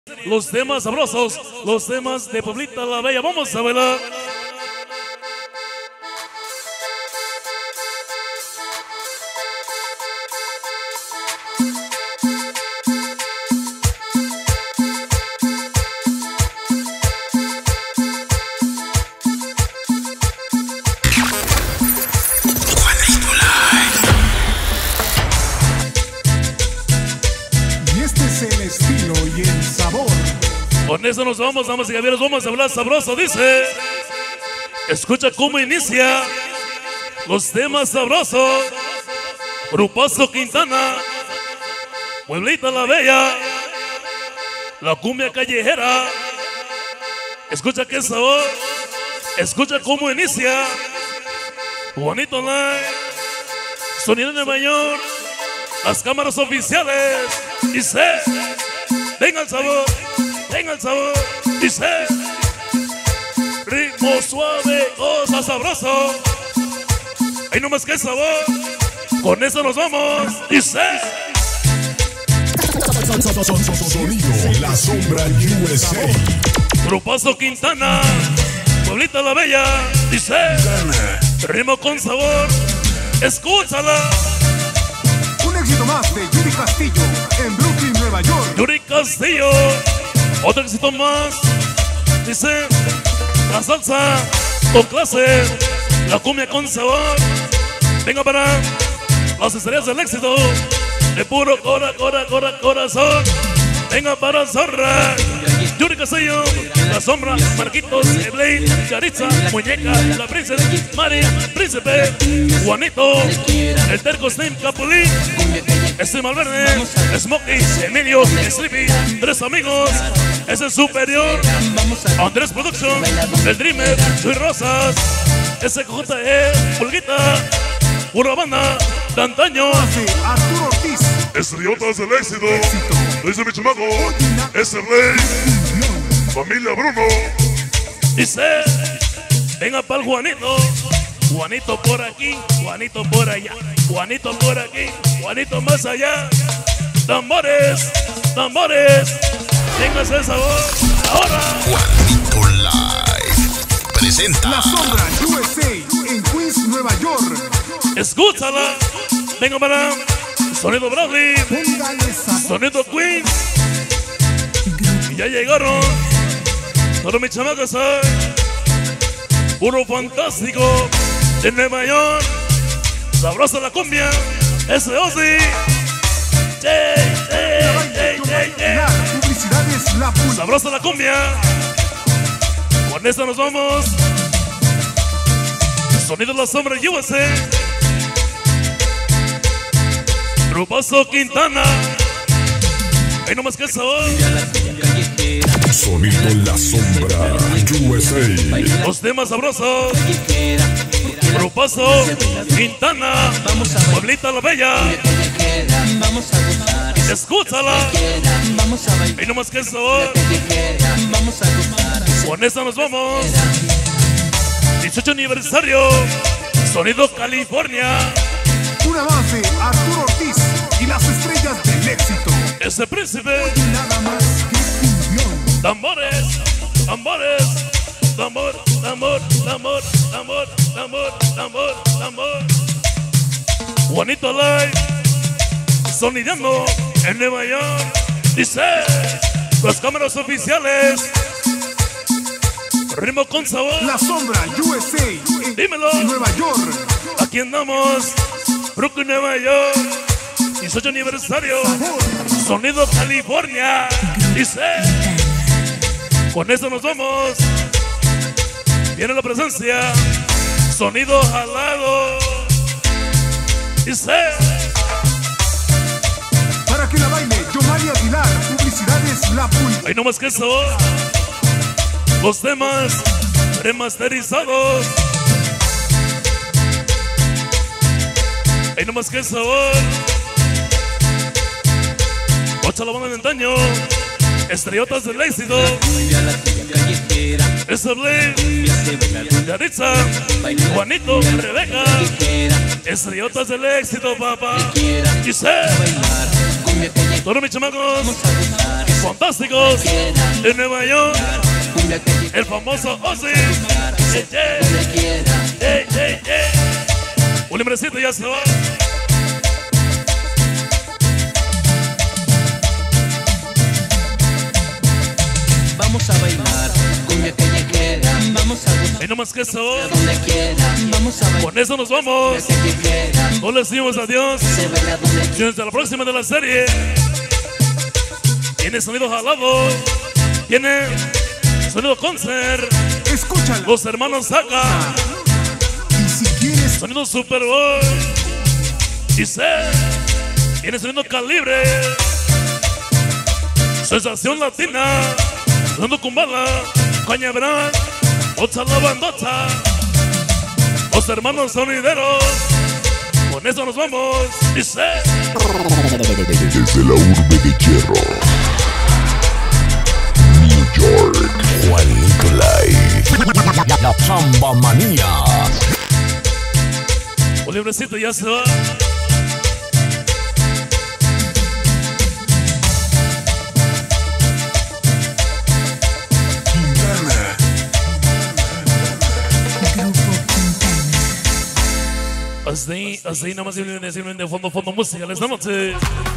los temas sabrosos, los temas de Pablita la Bella. Vamos a bailar. Con eso nos vamos, damas y caballeros, vamos a hablar sabroso, dice. Escucha cómo inicia los temas sabrosos. Grupazo Quintana, Pueblita la Bella, la cumbia callejera. Escucha qué sabor, escucha cómo inicia. Juanito Live, sonido de Nueva York, las cámaras oficiales. Dice, venga el sabor. Tenga el sabor, dice. Ritmo suave, cosa sabroso. Hay nomás que sabor. Con eso nos vamos, dice. Sonido La Sombra USA. Grupazo Quintana, Pueblita la Bella, dice. Ritmo con sabor, escúchala. Un éxito más de Yuri Castillo en Brooklyn, Nueva York. Yuri Castillo. Otro éxito más, dice, la salsa con clase, la cumbia con sabor. Venga para las estrellas del éxito, de puro corazón. Venga para Zorra, Yuri Castillo, La Sombra, Marquitos, Evelyn, Yaritza, Muñeca, La Princesa, Mari, Príncipe, Juanito, el Terco Slim, Capulín, Malverde, Smokey, Emilio, Sleepy, tres amigos, es el superior, Andrés Production, el Dreamer, Chuy Rosas, SJE, Pulguita, pura banda, de antaño, Arturo Ortiz, Estrellotas del éxito, dice mi chamaco, ese rey, familia Bruno. Dice, venga pa'l Juanito, Juanito por aquí, Juanito por allá, Juanito por aquí, Juanito más allá. Tambores, tambores, tengas el sabor. Ahora, Juanito Live presenta La Sombra USA en Queens, Nueva York. escúchala. Venga para sonido Bradley, sonido Queens. Y ya llegaron todos mis chamacos, puro fantástico de Nueva York. Sabrosa la cumbia, ese Ozzy. Publicidades La Pulga. Sabrosa la cumbia. Con esta nos vamos. Sonido La Sombra USA. Grupazo Quintana. Hay nomás que el sabor. Sonido La Sombra USA. Los temas sabrosos. Grupazo Quintana, Pueblita la Bella. Escúchala. Hay nomás que el sabor. Con esta nos vamos. 18 aniversario. Sonido California. Una más de Arturo Ortiz y las estrellas del éxito. Ese príncipe. Nada más que fusión. Tambores, tambores, tambor, tambor, tambor, tambor, tambor, tambor, tambor. Juanito Live, sonidando en Nueva York. Dice, las cámaras oficiales. Ritmo con sabor. La Sombra USA en Dímelo. Nueva York. Aquí andamos, Brooklyn, Nueva York. 18 aniversario. Sonido California. Dice, con eso nos vamos. Viene la presencia. Sonido jalado. Dice, Para que la baile Yomari Aguilar. Publicidades La Pulga. hay nomás que eso. Los temas remasterizados. Hay nomás que sabor. Ocha la banda de antaño. Estrellotas del éxito. Ese Blake, Yaritza, Juanito, Rebeca. Estrellotas del éxito, papá. Dice, todos mis chamacos. fantásticos de Nueva York, el famoso Ozzy. Un limbrecito ya se va. Vamos a bailar cumbia callejera, vamos a gozar Y no más que eso, donde quiera, vamos a bailar con eso nos vamos. callejera, No le decimos adiós. se baila donde quiera. Y hasta la próxima de la serie. Tiene sonido jalado, tiene sonido concert. Escúchala. Los hermanos Saga, Y si quieres, sonido Superboy. Dice, tiene sonido Calibre. Sensación Latina, sonido Kumbala, Cañaveral, Ocha la bandota. Los hermanos sonideros. Con eso nos vamos. Dice. Desde la urbe de hierro, New York, Juan Nicolai, la Chamba Manía. Un librecito ya se va. Así nada más simplemente de fondo música esta noche.